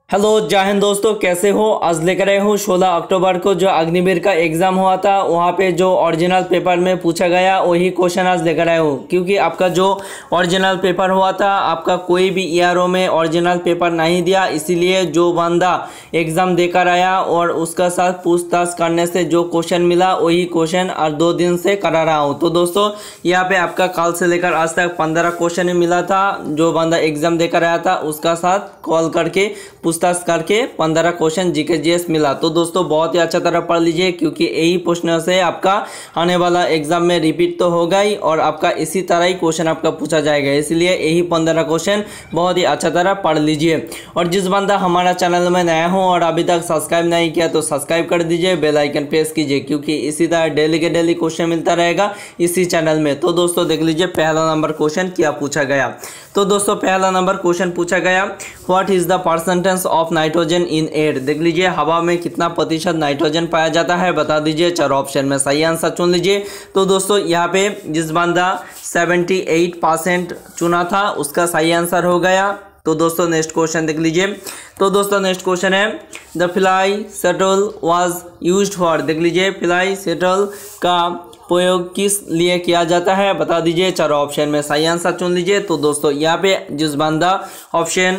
Hello जय हिंद दोस्तों, कैसे हो। आज लेकर आए हूँ 16 अक्टूबर को जो अग्निवीर का एग्जाम हुआ था वहाँ पे जो ओरिजिनल पेपर में पूछा गया वही क्वेश्चन आज लेकर आए हूँ। क्योंकि आपका जो ओरिजिनल पेपर हुआ था आपका कोई भी ईआरओ में ओरिजिनल पेपर नहीं दिया, इसीलिए जो बंदा एग्जाम देकर आया और उसका साथ पूछताछ करने से जो क्वेश्चन मिला वही क्वेश्चन और 2 दिन से करा रहा हूँ। तो दोस्तों यहाँ पे आपका कल से लेकर आज तक 15 क्वेश्चन मिला था। जो बंदा एग्जाम देकर आया था उसका साथ कॉल करके पूछताछ करके 15 क्वेश्चन जीके जीएस मिला। तो दोस्तों बहुत ही अच्छा तरह पढ़ लीजिए, क्योंकि यही प्रश्न से आपका आने वाला एग्जाम में रिपीट तो होगा ही और आपका इसी तरह ही क्वेश्चन आपका पूछा जाएगा। इसलिए यही 15 क्वेश्चन बहुत ही अच्छा तरह पढ़ लीजिए। और जिस बंदा हमारा चैनल में नया हो और अभी तक सब्सक्राइब नहीं किया तो सब्सक्राइब कर दीजिए, बेल आइकन प्रेस कीजिए, क्योंकि इसी तरह डेली के डेली क्वेश्चन मिलता रहेगा इसी चैनल में। तो दोस्तों देख लीजिए पहला नंबर क्वेश्चन क्या पूछा गया। तो दोस्तों पहला नंबर क्वेश्चन पूछा गया, what is the percentage of nitrogen in air. देख लीजिए हवा में कितना प्रतिशत नाइट्रोजन पाया जाता है, बता दीजिए। 4 ऑप्शन में सही आंसर चुन लीजिए। तो दोस्तों यहाँ पे जिस बंदा 78% चुना था उसका सही आंसर हो गया। तो दोस्तों नेक्स्ट क्वेश्चन देख लीजिए। तो दोस्तों नेक्स्ट क्वेश्चन है, the fly shuttle was used for. देख लीजिए फ्लाई शटल का प्रयोग किस लिए किया जाता है, बता दीजिए। 4 ऑप्शन में सही आंसर चुन लीजिए। तो दोस्तों यहाँ पे जिस बंदा ऑप्शन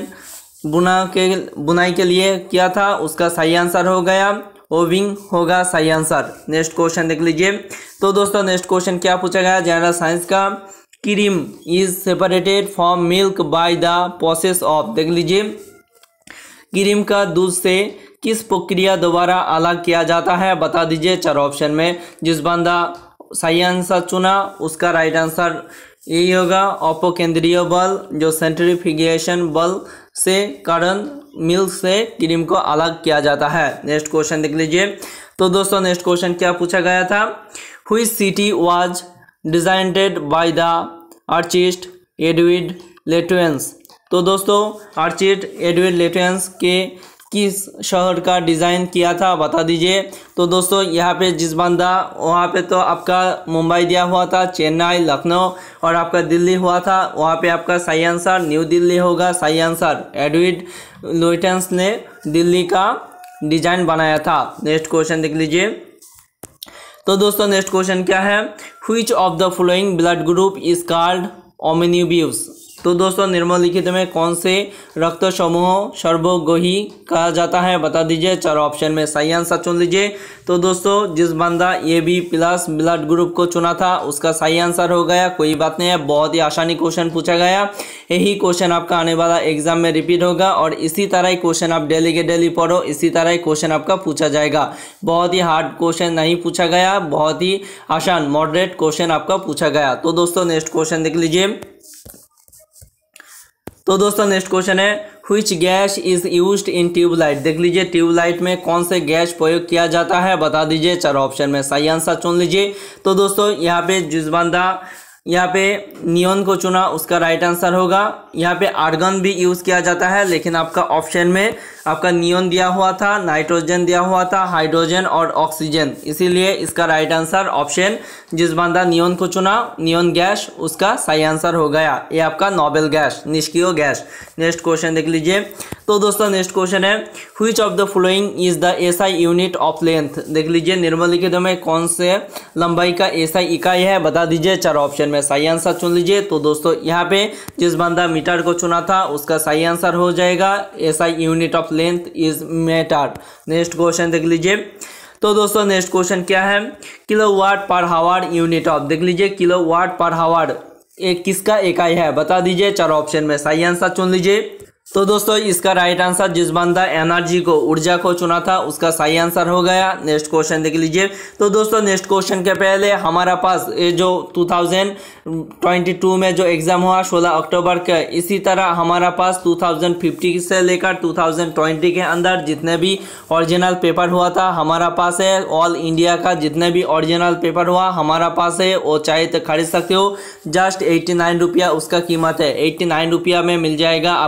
बुनाई के लिए किया था उसका सही आंसर हो गया, ओविंग होगा सही आंसर। नेक्स्ट क्वेश्चन देख लीजिए। तो दोस्तों नेक्स्ट क्वेश्चन क्या पूछा गया, जनरल साइंस का, cream is separated from milk by the process of. देख लीजिए क्रीम का दूध से किस प्रक्रिया द्वारा अलग किया जाता है, बता दीजिए। 4 ऑप्शन में जिस बंदा सही आंसर चुना उसका राइट आंसर यही होगा, अपकेंद्रीय बल, जो सेंट्रीफ्यूगेशन बल से कारण मिल्क से क्रीम को अलग किया जाता है। नेक्स्ट क्वेश्चन देख लीजिए। तो दोस्तों नेक्स्ट क्वेश्चन क्या पूछा गया था, which city was designed by the artist Edwin Lutyens. तो दोस्तों आर्टिस्ट एडविन लेटवेंस के किस शहर का डिज़ाइन किया था, बता दीजिए। तो दोस्तों यहाँ पे जिस बंदा वहाँ पे तो आपका मुंबई दिया हुआ था, चेन्नई, लखनऊ और आपका दिल्ली हुआ था। वहाँ पे आपका सही आंसर न्यू दिल्ली होगा सही आंसर। एडविन लेटवेंस ने दिल्ली का डिज़ाइन बनाया था। नेक्स्ट क्वेश्चन देख लीजिए। तो दोस्तों नेक्स्ट क्वेश्चन क्या है, which of the following blood group is called omnibus. तो दोस्तों निम्नलिखित में कौन से रक्त समूह सर्वग्राही कहा जाता है, बता दीजिए। 4 ऑप्शन में सही आंसर चुन लीजिए। तो दोस्तों जिस बंदा AB+ ब्लड ग्रुप को चुना था उसका सही आंसर हो गया। कोई बात नहीं है, बहुत ही आसानी क्वेश्चन पूछा गया। यही क्वेश्चन आपका आने वाला एग्जाम में रिपीट होगा और इसी तरह ही क्वेश्चन आप डेली के डेली पढ़ो, इसी तरह ही क्वेश्चन आपका पूछा जाएगा। बहुत ही हार्ड क्वेश्चन नहीं पूछा गया, बहुत ही आसान मॉडरेट क्वेश्चन आपका पूछा गया। तो दोस्तों नेक्स्ट क्वेश्चन देख लीजिए। तो दोस्तों नेक्स्ट क्वेश्चन है, which gas is used in tubelight. देख लीजिए ट्यूबलाइट में कौन से गैस प्रयोग किया जाता है, बता दीजिए। 4 ऑप्शन में सही आंसर चुन लीजिए। तो दोस्तों यहाँ पे जिस बंदा यहाँ पे नियॉन को चुना उसका राइट आंसर होगा। यहाँ पे आर्गन भी यूज़ किया जाता है, लेकिन आपका ऑप्शन में आपका नियॉन दिया हुआ था, नाइट्रोजन दिया हुआ था, हाइड्रोजन और ऑक्सीजन, इसीलिए इसका राइट आंसर ऑप्शन जिस बंदा नियॉन को चुना, नियॉन गैस, उसका सही आंसर हो गया। ये आपका नोबेल गैस, निष्क्रिय गैस। नेक्स्ट क्वेश्चन देख लीजिए। तो दोस्तों नेक्स्ट क्वेश्चन है, which of the following is the SI unit of length. देख लीजिए निम्नलिखित में कौन से लंबाई का SI इकाई है, बता दीजिए। 4 ऑप्शन में सही आंसर चुन लीजिए। तो दोस्तों यहाँ पे जिस बंदा मीटर को चुना था उसका सही आंसर हो जाएगा, SI unit of length is metre. Next question देख लीजिए। तो दोस्तों नेक्स्ट क्वेश्चन क्या है, kilowatt per hour unit of. देख लीजिए किलोवाट पर आवर एक किसका इकाई है, बता दीजिए। 4 ऑप्शन में सही आंसर चुन लीजिए। तो दोस्तों इसका राइट आंसर जिस बंदा एनर्जी को, ऊर्जा को चुना था उसका सही आंसर हो गया। नेक्स्ट क्वेश्चन देख लीजिए। तो दोस्तों नेक्स्ट क्वेश्चन के पहले हमारा पास ये जो 2022 में जो एग्जाम हुआ 16 अक्टूबर का, इसी तरह हमारा पास 2050 से लेकर 2020 के अंदर जितने भी ओरिजिनल पेपर हुआ था हमारा पास है। ऑल इंडिया का जितने भी ओरिजिनल पेपर हुआ हमारा पास है, वो चाहे तो खरीद सकते हो। जस्ट 89 रुपया उसका कीमत है। 89 रुपया में मिल जाएगा आपका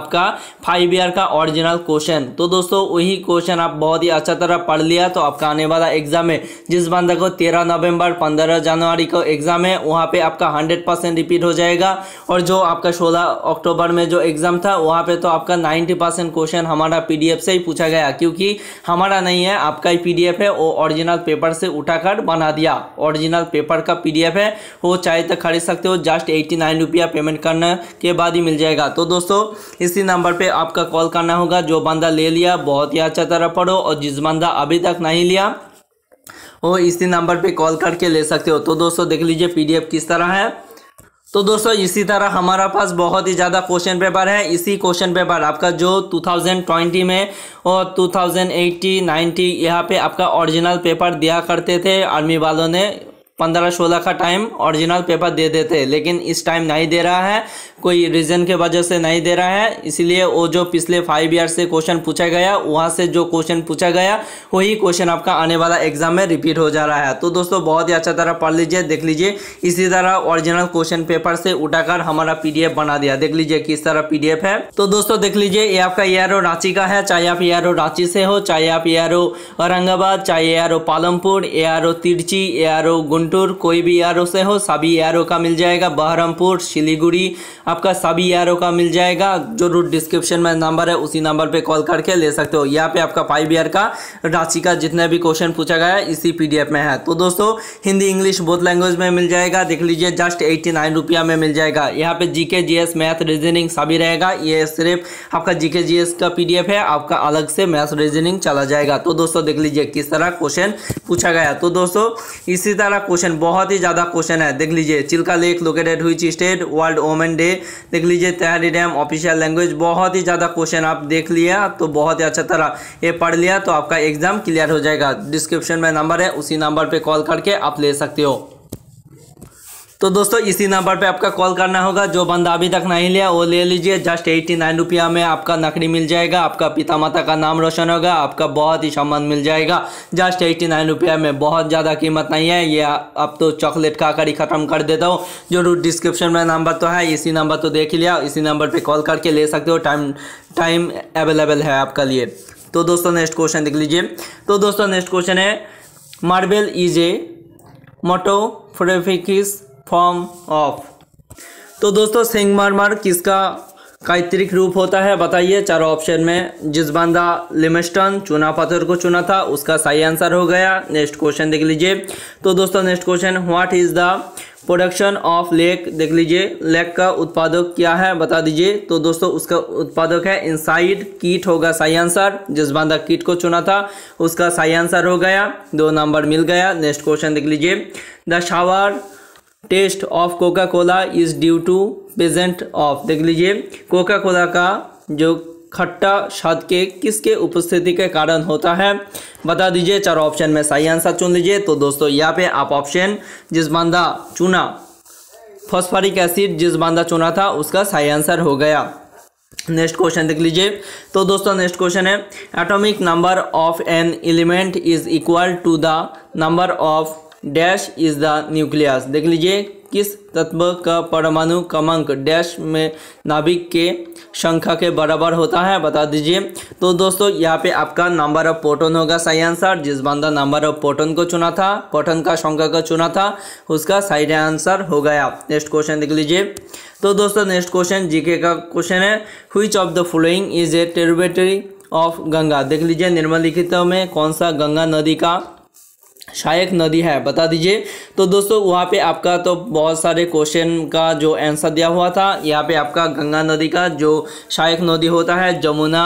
5 ईयर का ओरिजिनल क्वेश्चन। तो दोस्तों वही क्वेश्चन आप बहुत ही अच्छा तरह पढ़ लिया तो आपका आने वाला एग्जाम है, जिस बंदा को 13 नवंबर 15 जनवरी को एग्जाम है वहाँ पे आपका 100% रिपीट हो जाएगा। और जो आपका 16 अक्टूबर में जो एग्जाम था वहाँ पे तो आपका 90% क्वेश्चन हमारा PDF से ही पूछा गया, क्योंकि हमारा नहीं है, आपका ही PDF है, वो ओरिजिनल पेपर से उठाकर बना दिया। ओरिजिनल पेपर का PDF है, वो चाहे तो खरीद सकते हो, जस्ट 89 रुपया पेमेंट करने के बाद ही मिल जाएगा। तो दोस्तों इसी नंबर पे आपका कॉल करना होगा। जो बंदा ले लिया बहुत ही अच्छा तरह पढ़ो, और जिस बंदा अभी तक नहीं लिया वो इसी नंबर पे कॉल करके ले सकते हो। तो दोस्तों देख लीजिए PDF किस तरह है। तो दोस्तों इसी तरह हमारा पास बहुत ही ज़्यादा क्वेश्चन पेपर है। इसी क्वेश्चन पेपर आपका जो 2020 में और 2080, 90 यहाँ पे आपका ओरिजिनल पेपर दिया करते थे आर्मी वालों ने, 15-16 का टाइम ओरिजिनल पेपर दे देते, लेकिन इस टाइम नहीं दे रहा है, कोई रीज़न के वजह से नहीं दे रहा है। इसलिए वो जो पिछले 5 ईयर से क्वेश्चन पूछा गया वहाँ से जो क्वेश्चन पूछा गया वही क्वेश्चन आपका आने वाला एग्जाम में रिपीट हो जा रहा है। तो दोस्तों बहुत ही अच्छा तरह पढ़ लीजिए, देख लीजिए इसी तरह ओरिजिनल क्वेश्चन पेपर से उठाकर हमारा PDF बना दिया। देख लीजिए किस तरह PDF है। तो दोस्तों देख लीजिए ये आपका ARO रांची का है, चाहे आप ARO रांची से हो, चाहे आप ARO औरंगाबाद, चाहे ARO Palampur, ARO तिरची, ARO Guntur, कोई भी ARO से हो सभी ARO का मिल जाएगा। बहरमपुर, सिलीगुड़ी आपका सभी ARO का मिल जाएगा। जो रूट डिस्क्रिप्शन में नंबर है उसी नंबर पे कॉल करके ले सकते हो। यहाँ पे आपका 5 ईयर का रांची का जितने भी क्वेश्चन पूछा गया है इसी PDF में है। तो दोस्तों हिंदी इंग्लिश बोथ लैंग्वेज में मिल जाएगा। देख लीजिए जस्ट 89 रुपया में मिल जाएगा। यहाँ पे GK GS मैथ रीजनिंग सभी रहेगा। ये सिर्फ आपका GK GS का PDF है, आपका अलग से मैथ रीजनिंग चला जाएगा। तो दोस्तों देख लीजिए किस तरह क्वेश्चन पूछा गया। तो दोस्तों इसी तरह क्वेश्चन बहुत ही ज़्यादा क्वेश्चन है। देख लीजिए Chilka lake located which state, world women day, देख लीजिए तहरी डैम ऑफिशियल लैंग्वेज, बहुत ही ज़्यादा क्वेश्चन आप देख लिया तो बहुत ही अच्छा तरह ये पढ़ लिया तो आपका एग्जाम क्लियर हो जाएगा। डिस्क्रिप्शन में नंबर है उसी नंबर पे कॉल करके आप ले सकते हो। तो दोस्तों इसी नंबर पे आपका कॉल करना होगा। जो बंदा अभी तक नहीं लिया वो ले लीजिए, जस्ट 89 रुपया में आपका नकली मिल जाएगा, आपका पिता माता का नाम रोशन होगा, आपका बहुत ही सम्मान मिल जाएगा जस्ट 89 रुपया में। बहुत ज़्यादा कीमत नहीं है ये, अब तो चॉकलेट खाकर ही ख़त्म कर देता हूँ। जो रूट डिस्क्रिप्शन में नंबर तो है, इसी नंबर तो देख ही लिया, इसी नंबर पर कॉल करके ले सकते हो। टाइम अवेलेबल है आपका लिए। तो दोस्तों नेक्स्ट क्वेश्चन देख लीजिए। तो दोस्तों नेक्स्ट क्वेश्चन है marble is a metamorphic form of. तो दोस्तों संगमरमर किसका कायत्रिक रूप होता है बताइए। चारों ऑप्शन में जिस बंदा लिमस्टन चूना पत्थर को चुना था उसका सही आंसर हो गया। नेक्स्ट क्वेश्चन देख लीजिए। तो दोस्तों next question what is the production of lake, देख लीजिए लेक का उत्पादक क्या है बता दीजिए। तो दोस्तों उसका उत्पादक है इनसाइड कीट होगा सही आंसर। जिस बंदा कीट को चुना था उसका सही आंसर हो गया, 2 नंबर मिल गया। नेक्स्ट क्वेश्चन देख लीजिए। The shower test of coca cola is due to present of, देख लीजिए कोका कोला का जो खट्टा स्वाद के किसके उपस्थिति के कारण होता है बता दीजिए। चारों ऑप्शन में सही आंसर चुन लीजिए। तो दोस्तों यहाँ पे आप ऑप्शन जिस बंदा चुना फॉस्फोरिक एसिड जिस बंदा चुना था उसका सही आंसर हो गया। नेक्स्ट क्वेश्चन देख लीजिए। तो दोस्तों नेक्स्ट क्वेश्चन है atomic number of an element is equal to the number of dash is the nucleus, देख लीजिए किस तत्व का परमाणु क्रमांक डैश में नाभिक के संख्या के बराबर होता है बता दीजिए। तो दोस्तों यहाँ पे आपका नंबर ऑफ प्रोटॉन होगा सही आंसर। जिस बंदा नंबर ऑफ प्रोटॉन को चुना था, प्रोटॉन का संख्या को चुना था उसका सही आंसर हो गया। नेक्स्ट क्वेश्चन देख लीजिए। तो दोस्तों नेक्स्ट क्वेश्चन जीके का क्वेश्चन है which of the following is a tributary of Ganga, देख लीजिए निम्नलिखितों में कौन सा गंगा नदी का सहायक नदी है बता दीजिए। तो दोस्तों वहाँ पे आपका तो बहुत सारे क्वेश्चन का जो आंसर दिया हुआ था। यहाँ पे आपका गंगा नदी का जो सहायक नदी होता है जमुना,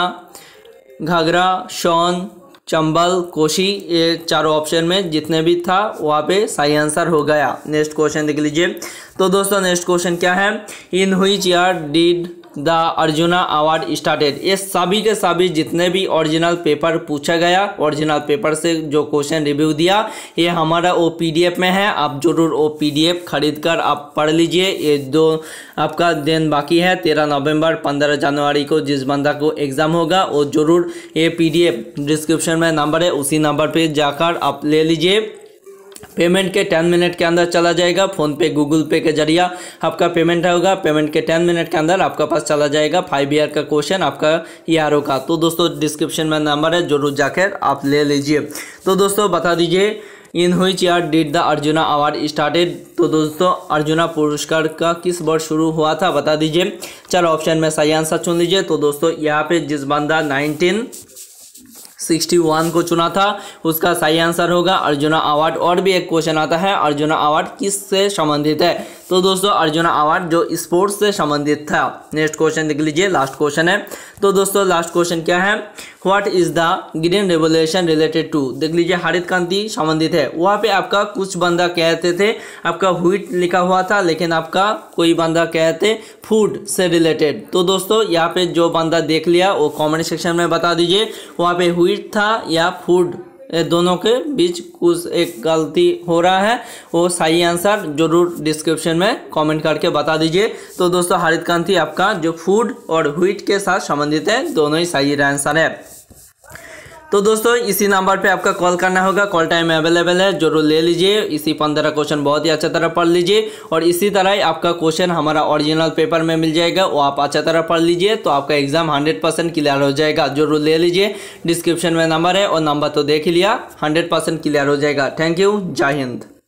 घाघरा, सोन, चंबल, कोसी, ये चारों ऑप्शन में जितने भी था वहाँ पे सही आंसर हो गया। नेक्स्ट क्वेश्चन देख लीजिए। तो दोस्तों नेक्स्ट क्वेश्चन क्या है in which year did the Arjuna award started, ये सभी के सभी जितने भी ओरिजिनल पेपर पूछा गया ओरिजिनल पेपर से जो क्वेश्चन रिव्यू दिया ये हमारा वो PDF में है। आप जरूर वो PDF खरीद कर आप पढ़ लीजिए। ये जो आपका दिन बाकी है 13 नवंबर 15 जनवरी को जिस बंदा को एग्ज़ाम होगा वो जरूर ये PDF डिस्क्रिप्शन में नंबर है उसी नंबर पे जाकर आप ले लीजिए पेमेंट के 10 मिनट के अंदर चला जाएगा। फ़ोन पे गूगल पे के जरिए आपका पेमेंट होगा। पेमेंट के 10 मिनट के अंदर आपका पास चला जाएगा 5 ईयर का क्वेश्चन आपका ERO का। तो दोस्तों डिस्क्रिप्शन में नंबर है, जरूर जाकर आप ले लीजिए। तो दोस्तों बता दीजिए in which year did the Arjuna award started. तो दोस्तों अर्जुना पुरस्कार का किस वर्ष शुरू हुआ था बता दीजिए। चलो ऑप्शन में सही आंसर चुन लीजिए। तो दोस्तों यहाँ पे जिस बंदा 1961 को चुना था उसका सही आंसर होगा अर्जुना अवार्ड। और भी एक क्वेश्चन आता है अर्जुना अवार्ड किससे संबंधित है। तो दोस्तों अर्जुना अवार्ड जो स्पोर्ट्स से संबंधित था। नेक्स्ट क्वेश्चन देख लीजिए, लास्ट क्वेश्चन है। तो दोस्तों लास्ट क्वेश्चन क्या है, what is the green revolution related to. देख लीजिए हरित क्रांति संबंधित है। वहाँ पे आपका कुछ बंदा कहते थे आपका व्हीट लिखा हुआ था, लेकिन आपका कोई बंदा कहते फूड से रिलेटेड। तो दोस्तों यहाँ पे जो बंदा देख लिया वो कमेंट सेक्शन में बता दीजिए वहाँ पे व्हीट था या फूड, दोनों के बीच कुछ एक गलती हो रहा है। वो सही आंसर जरूर डिस्क्रिप्शन में कमेंट करके बता दीजिए। तो दोस्तों हरित क्रांति आपका जो फूड और व्हीट के साथ संबंधित है, दोनों ही सही आंसर है। तो दोस्तों इसी नंबर पे आपका कॉल करना होगा, कॉल टाइम अवेलेबल है, जरूर ले लीजिए। इसी 15 क्वेश्चन बहुत ही अच्छा तरह पढ़ लीजिए और इसी तरह आपका क्वेश्चन हमारा ओरिजिनल पेपर में मिल जाएगा, वो आप अच्छा तरह पढ़ लीजिए तो आपका एग्जाम 100% क्लियर हो जाएगा। जरूर ले लीजिए, डिस्क्रिप्शन में नंबर है और नंबर तो देख ही लिया, 100% क्लियर हो जाएगा। थैंक यू, जय हिंद।